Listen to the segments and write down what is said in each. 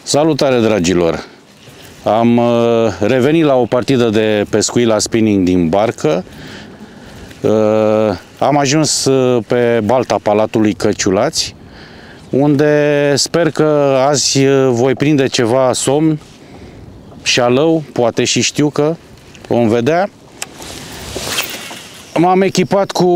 Salutare, dragilor! Am revenit la o partidă de pescuit la spinning din barcă. Am ajuns pe balta Palatului Căciulați, unde sper că azi voi prinde ceva somn, șalău, poate și știucă, vom vedea. M-am echipat cu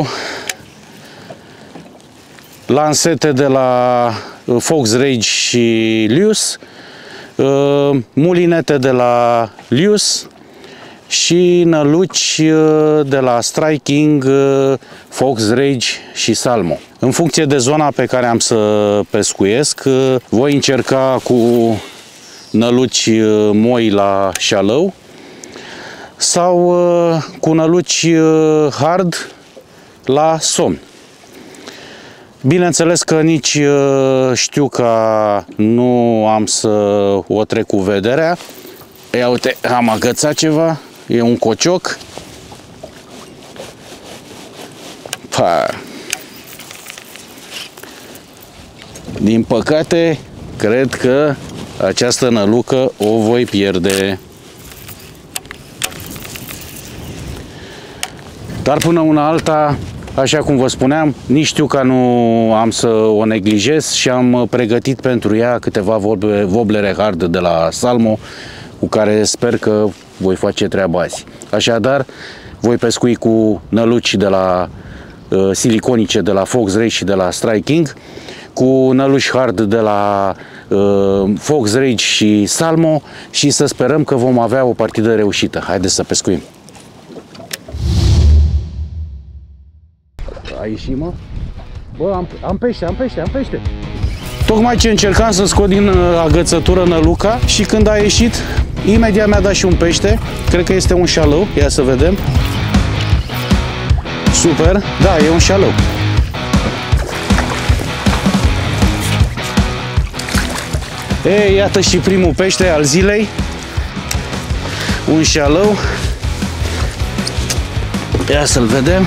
lansete de la Fox Rage și Lewis, mulinete de la Lewis și năluci de la Striking, Fox Rage și Salmo. În funcție de zona pe care am să pescuiesc, voi încerca cu năluci moi la șalău sau cu năluci hard la somn. Bineînțeles că nici știuca nu am să o trec cu vederea. Ia uite, am agățat ceva, e un cocioc. Din păcate, cred că această nălucă o voi pierde. Dar până una alta, așa cum vă spuneam, nici știuca nu am să o neglijez și am pregătit pentru ea câteva voblere hard de la Salmo, cu care sper că voi face treaba azi. Așadar, voi pescui cu năluci de la siliconice de la Fox Rage și de la Striking, cu năluci hard de la Fox Rage și Salmo și să sperăm că vom avea o partidă reușită. Haideți să pescuim! A ieșit, mă? Bă, am pește! Tocmai ce încercam să scot din agățătură năluca și când a ieșit, imediat mi-a dat și un pește. Cred că este un șalău, ia să vedem. Super, da, e un șalău. Ei, iată și primul pește al zilei. Un șalău. Ia să-l vedem.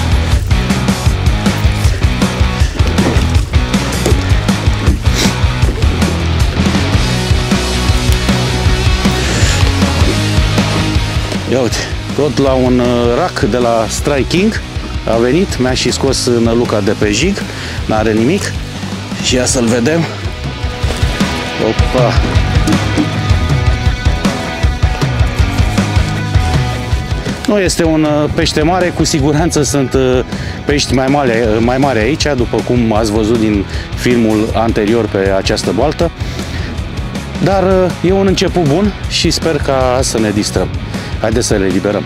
Ia uite, tot la un rac de la Striking a venit, mi-a și scos năluca de pe jig, n-are nimic. Și ia să-l vedem. Opa! Nu este un pește mare, cu siguranță sunt pești mai mari aici, după cum ați văzut din filmul anterior pe această baltă. Dar e un început bun și sper ca să ne distrăm. Haideți să le eliberăm.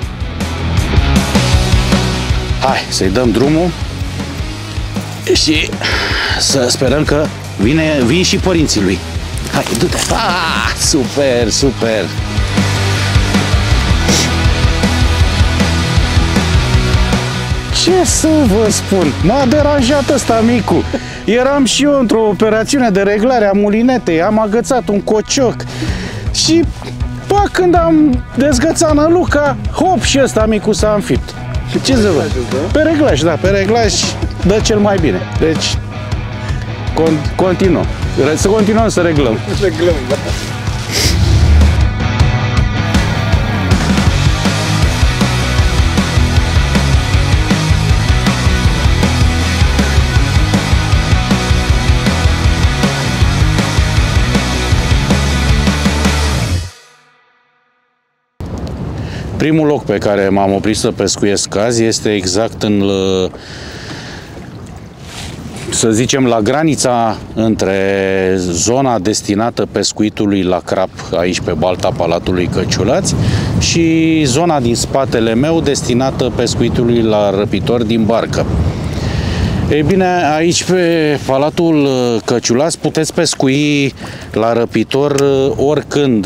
Hai să-i dăm drumul și să sperăm că vin și părinții lui. Hai, du-te! Super, super! Ce să vă spun? M-a deranjat ăsta micu. Eram și eu într-o operațiune de reglare a mulinetei, am agățat un cocioc și când am dezgățat năluca, hop, și ăsta micu s-a înfipt. Ce să văd? Pe reglaj, da, pe reglaj dă cel mai bine. Deci, continuăm. Să continuăm să reglăm. Reglăm, da. Primul loc pe care m-am oprit să pescuiesc azi este exact în, să zicem, la granița între zona destinată pescuitului la crap, aici pe balta Palatului Căciulați, și zona din spatele meu destinată pescuitului la răpitori din barcă. Ei bine, aici pe Palatul Căciulați puteți pescui la răpitor oricând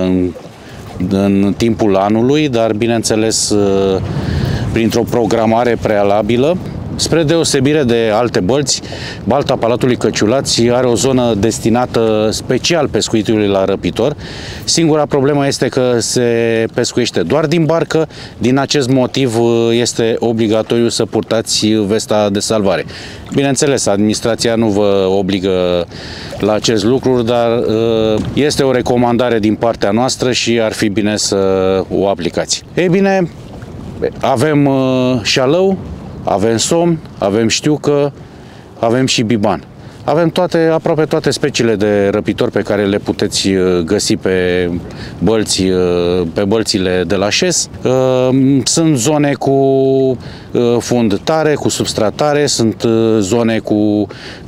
în timpul anului, dar bineînțeles printr-o programare prealabilă. Spre deosebire de alte bălți, Balta Palatului Căciulați are o zonă destinată special pescuitului la răpitor. Singura problemă este că se pescuiește doar din barcă. Din acest motiv este obligatoriu să purtați vesta de salvare. Bineînțeles, administrația nu vă obligă la acest lucru, dar este o recomandare din partea noastră și ar fi bine să o aplicați. Ei bine, avem șalău, avem somn, avem știucă, avem și biban. Avem aproape toate speciile de răpitori pe care le puteți găsi pe bălțile de la șes. Sunt zone cu fund tare, cu substrat tare, sunt zone cu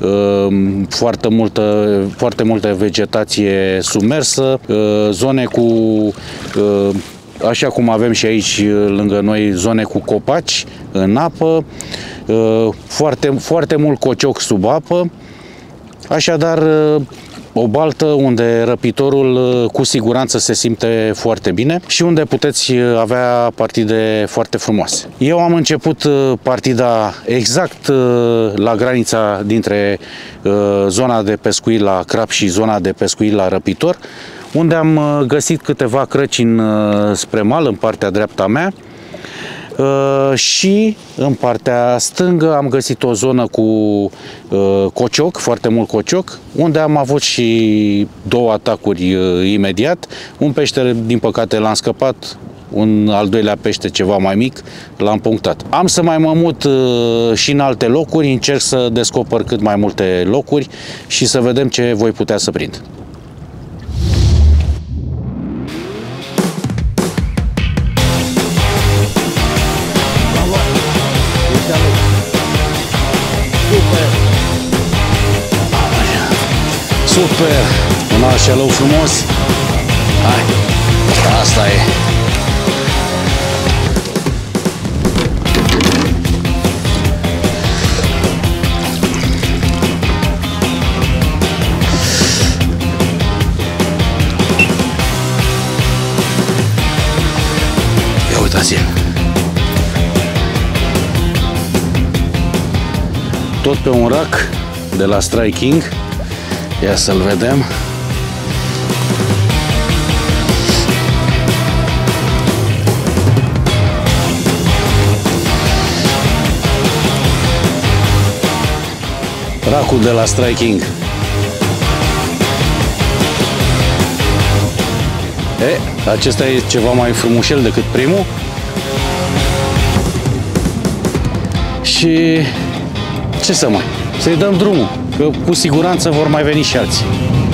foarte multă vegetație submersă, zone cu, așa cum avem și aici lângă noi, zone cu copaci în apă, foarte mult cocioc sub apă. Așadar, o baltă unde răpitorul cu siguranță se simte foarte bine și unde puteți avea partide foarte frumoase. Eu am început partida exact la granița dintre zona de pescuit la crab și zona de pescuit la răpitor, unde am găsit câteva crăci spre mal, în partea dreapta mea. Și în partea stângă am găsit o zonă cu cocioc, foarte mult cocioc, unde am avut și două atacuri imediat. Un pește, din păcate, l-am scăpat, un al doilea pește ceva mai mic, l-am punctat. Am să mai mă mut și în alte locuri, încerc să descoper cât mai multe locuri și să vedem ce voi putea să prind. Super! Un alt șalău frumos. Hai! Asta e! Ia uitați-l! Tot pe un rac de la Strike King. Ia să-l vedem. Racul de la Strike King. Acesta e ceva mai frumușel decât primul. Și ce să mai? Să-i dăm drumul, că cu siguranță vor mai veni și alții.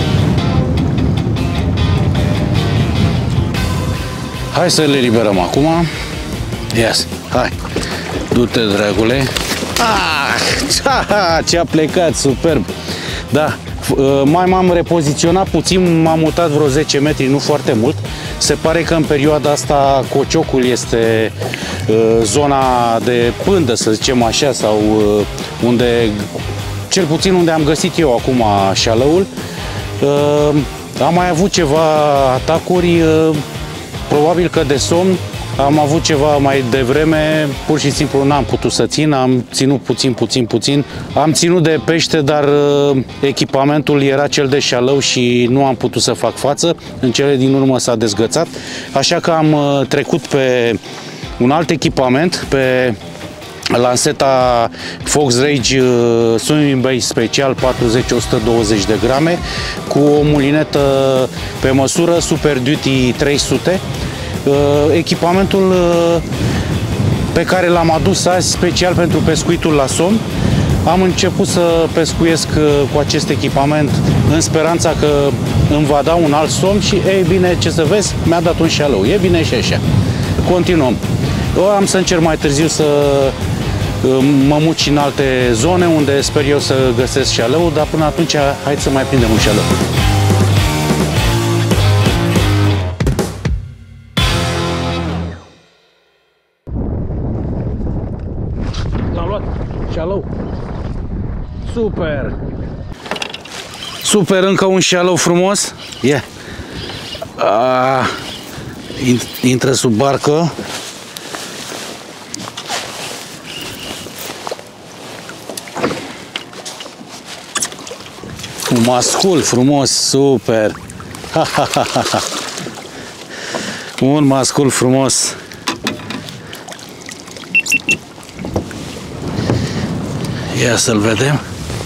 Hai să le liberăm acum. Yes. Hai, du-te, dragule. Ce-a plecat, superb. Da, mai m-am repoziționat puțin, m-am mutat vreo 10 metri, nu foarte mult. Se pare că în perioada asta cociocul este zona de pândă, să zicem așa, sau unde, cel puțin unde am găsit eu acum șalăul. Am mai avut ceva atacuri, probabil că de somn. Am avut ceva mai devreme, pur și simplu n-am putut să țin, am ținut puțin. Am ținut de pește, dar echipamentul era cel de șalău și nu am putut să fac față. În cele din urmă s-a dezgățat, așa că am trecut pe un alt echipament, pe lanseta Fox Rage Swimming Bait special 40-120 de grame cu o mulinetă pe măsură Super Duty 300. Echipamentul pe care l-am adus azi special pentru pescuitul la somn. Am început să pescuiesc cu acest echipament în speranța că îmi va da un alt somn și, ei bine, ce să vezi, mi-a dat un șalău. E bine și așa. Continuăm. Eu am să încerc mai târziu să mă mut și în alte zone unde sper eu să găsesc șalău, dar până atunci hai să mai prindem un șalău. L-am luat șalău. Super! Super, încă un șalău frumos. Yeah. Intră sub barcă. Un mascul frumos, super. Ha, ha, ha, ha, ha. Un mascul frumos. Ia să-l vedem.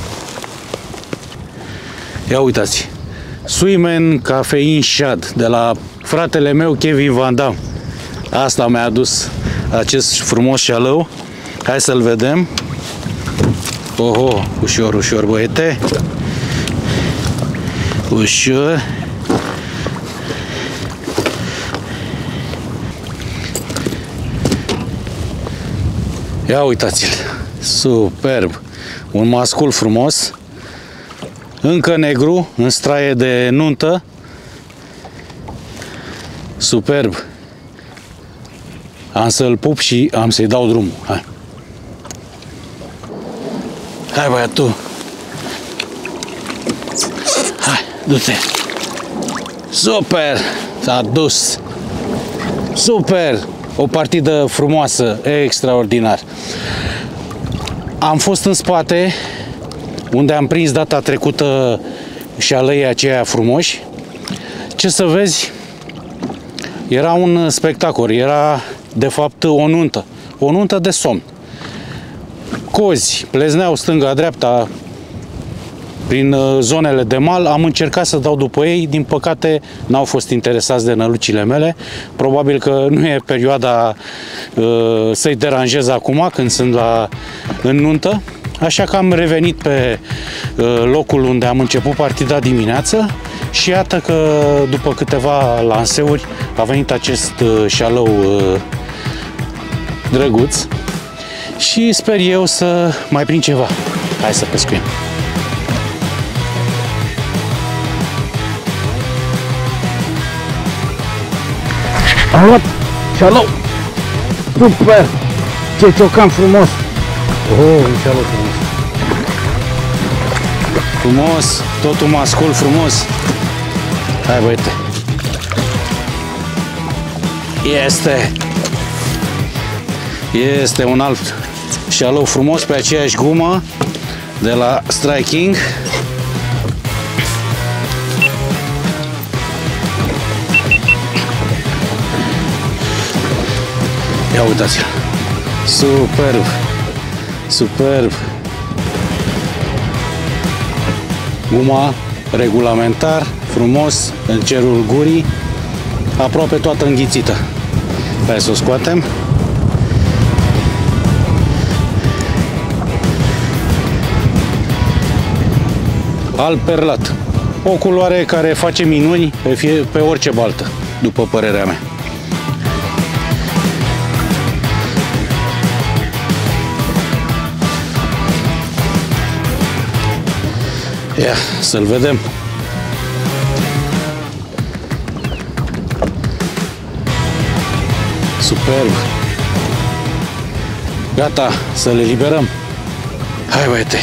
Ia uitați. Swim Cafein Shad de la fratele meu Kevin Van Dam. Asta mi-a adus acest frumos șalău. Hai să-l vedem. Oho, ușor, ușor, băiete. Ușor. Ia uitați-l. Superb. Un mascul frumos. Încă negru, în straie de nuntă. Superb. Am să-l pup și am să-i dau drumul. Hai. Hai, băiatul. Hai, du-te. Super. S-a dus. Super. O partidă frumoasă, extraordinar. Am fost în spate, unde am prins data trecută șalăii aceia frumoși. Ce să vezi, era un spectacol, era de fapt o nuntă de somn. Cozi plezneau stânga-dreapta prin zonele de mal, am încercat să dau după ei, din păcate n-au fost interesați de nălucile mele. Probabil că nu e perioada să-i deranjez acum când sunt în nuntă, așa că am revenit pe locul unde am început partida dimineață și iată că după câteva lanseuri a venit acest șalău drăguț și sper eu să mai prind ceva. Hai să pescuim. Am luat șalău. Super! Ce ciocan frumos! Oh, un șalău frumos! Frumos, tot un mascul frumos! Hai, băiete! Este un alt șalău frumos pe aceeași gumă de la Strike King. Ia uitați-l! Superb! Superb! Guma regulamentar, frumos, în cerul gurii, aproape toată înghițită. Hai să o scoatem. Alb perlat. O culoare care face minuni pe orice baltă, după părerea mea. Ia, să-l vedem. Superb. Gata, să le liberăm. Hai, băiete.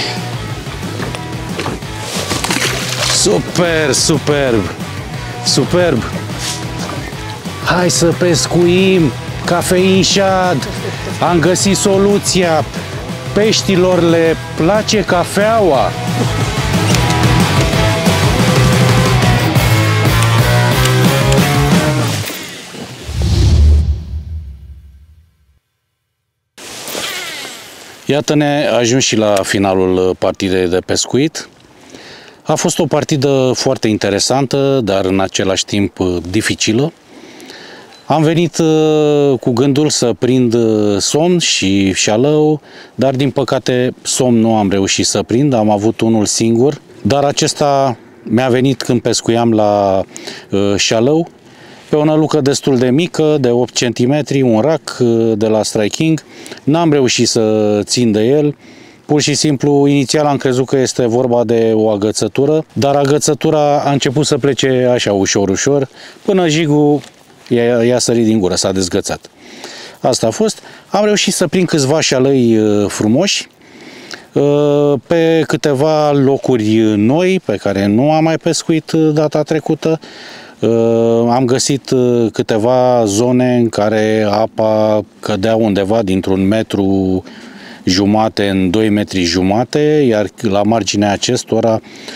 Super, superb. Superb. Hai să pescuim. Cafein Shad. Am găsit soluția. Peștilor le place cafeaua. Iată-ne ajuns și la finalul partidei de pescuit. A fost o partidă foarte interesantă, dar în același timp dificilă. Am venit cu gândul să prind somn și șalău, dar din păcate somn nu am reușit să prind, am avut unul singur, dar acesta mi-a venit când pescuiam la șalău, pe o nălucă destul de mică, de 8 cm, un rac de la Strike King. N-am reușit să țin de el. Pur și simplu, inițial am crezut că este vorba de o agățătură, dar agățătura a început să plece așa ușor, ușor, până jigul i-a sărit din gură, s-a dezgățat. Asta a fost. Am reușit să prind câțiva șalăi frumoși, pe câteva locuri noi, pe care nu am mai pescuit data trecută. Am găsit câteva zone în care apa cădea undeva dintr-un metru jumate în 2 metri jumate, iar la marginea acestora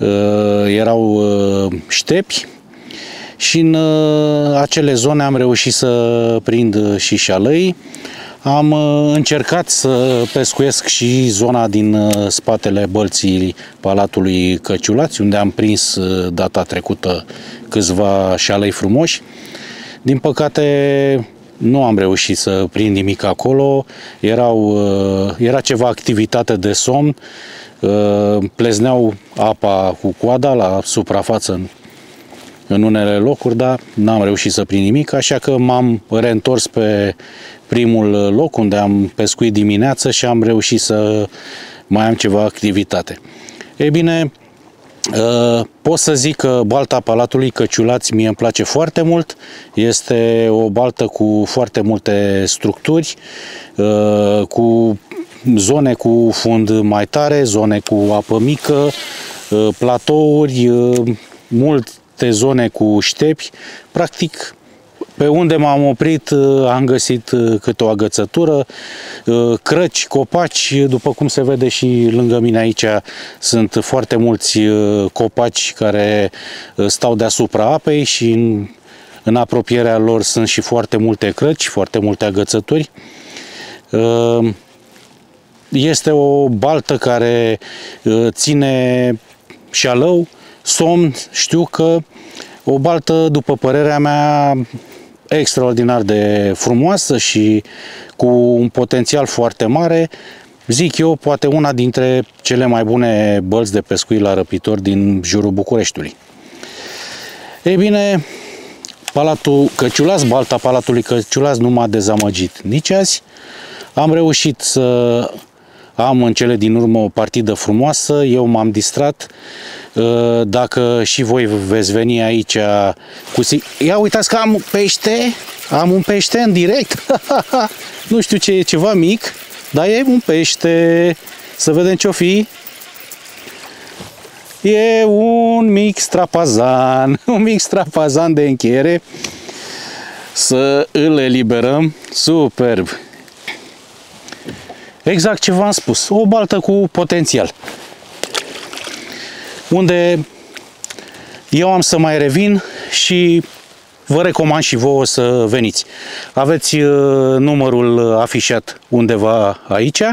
erau ștepi și în acele zone am reușit să prind și șalăi. Am încercat să pescuiesc și zona din spatele bălții Palatului Căciulați, unde am prins data trecută câțiva șalăi frumoși. Din păcate nu am reușit să prind nimic acolo, era ceva activitate de somn, plezneau apa cu coada la suprafață în unele locuri, dar n-am reușit să prind nimic, așa că m-am reîntors pe primul loc unde am pescuit dimineața și am reușit să mai am ceva activitate. Ei bine, pot să zic că balta Palatului Căciulați mie îmi place foarte mult. Este o baltă cu foarte multe structuri, cu zone cu fund mai tare, zone cu apă mică, platouri, multe zone cu ștepi. Practic, pe unde m-am oprit am găsit câte o agățătură, crăci, copaci, după cum se vede și lângă mine aici sunt foarte mulți copaci care stau deasupra apei și în apropierea lor sunt și foarte multe crăci, foarte multe agățături. Este o baltă care ține șalău, somn, știu că o baltă, după părerea mea, extraordinar de frumoasă și cu un potențial foarte mare, zic eu, poate una dintre cele mai bune bălți de pescuit la răpitor din jurul Bucureștiului. Ei bine, Palatul Căciulați, balta Palatului Căciulați nu m-a dezamăgit nici azi. Am reușit să am în cele din urmă o partidă frumoasă, eu m-am distrat. Dacă și voi veți veni aici Ia uitați că am pește, am un pește în direct. Nu știu ce e, ceva mic, dar e un pește. Să vedem ce-o fi. E un mic strapazan, un mic strapazan de încheiere. Să îl eliberăm. Superb. Exact ce v-am spus, o baltă cu potențial, unde eu am să mai revin și vă recomand și vouă să veniți. Aveți numărul afișat undeva aici.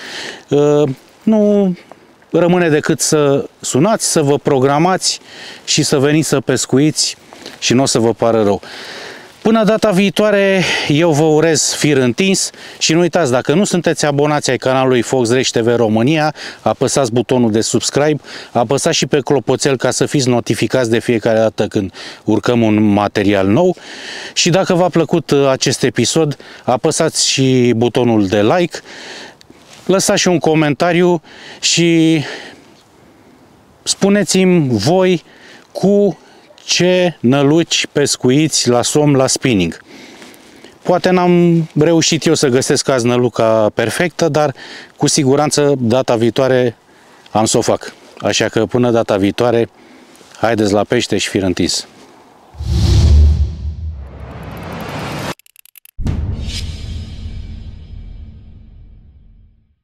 Nu rămâne decât să sunați, să vă programați și să veniți să pescuiți și nu o să vă pară rău. Până data viitoare, eu vă urez fir întins și nu uitați, dacă nu sunteți abonați ai canalului Fox Reci TV România, apăsați butonul de subscribe, apăsați și pe clopoțel ca să fiți notificați de fiecare dată când urcăm un material nou. Și dacă v-a plăcut acest episod, apăsați și butonul de like, lăsați și un comentariu și spuneți-mi voi cu ce năluci pescuiți la somn, la spinning. Poate n-am reușit eu să găsesc azi năluca perfectă, dar cu siguranță data viitoare am să o fac. Așa că până data viitoare, haideți la pește și fir întins.